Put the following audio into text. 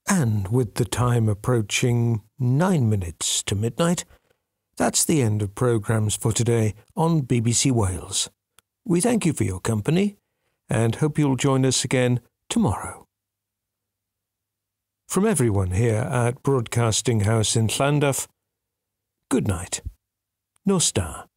And with the time approaching 9 minutes to midnight, that's the end of programmes for today on BBC Wales. We thank you for your company and hope you'll join us again tomorrow. From everyone here at Broadcasting House in Llandaff, good night. Nos da.